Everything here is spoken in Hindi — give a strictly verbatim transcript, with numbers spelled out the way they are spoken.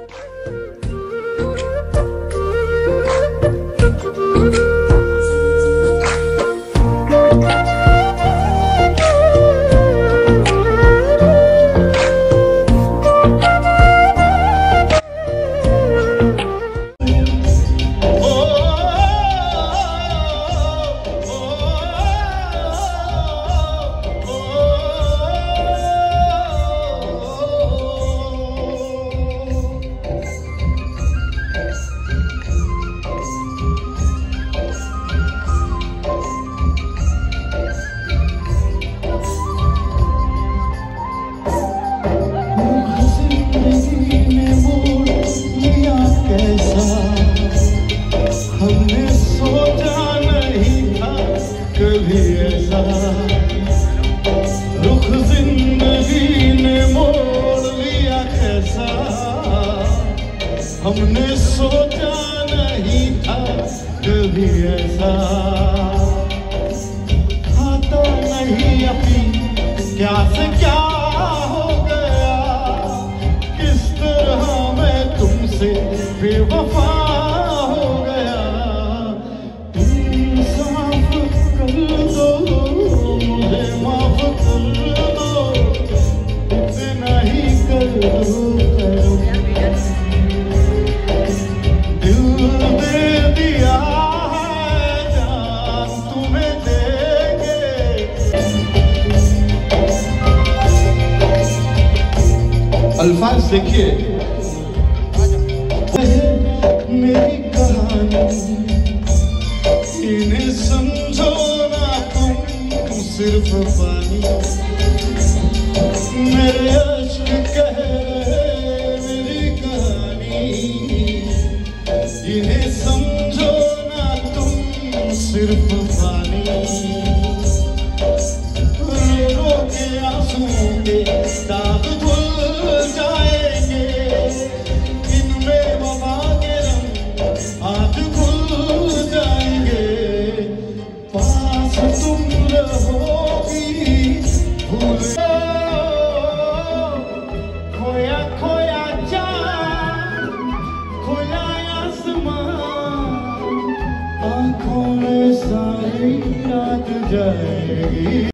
रुख जिंदगी ने मोड़ लिया कैसा, हमने सोचा नहीं था कभी ऐसा। खाता नहीं अभी क्या से क्या हो गया, किस तरह मैं तुमसे बेवफा हो गया। इंसाफ कर दो, मुझे माफ कर दो, इतना ही कर दो। दिल दे दिया है, जान तुम्हें देंगे। अल्फाज देखिए, मेरी कहानी इन्हें समझो ना तुम सिर्फ पानी। मेरे अश्क कह रहे मेरी कहानी, इन्हें समझो ना तुम सिर्फ पानी। रो रो के आंसुओं के दाग धुल जाएंगे, इनमें वफा के रंग आज खुल जाएंगे। पास तुम रहोगी भूल, खोया खोया चाँद खोया आसमां, आँखों में सारी रात जाएगी।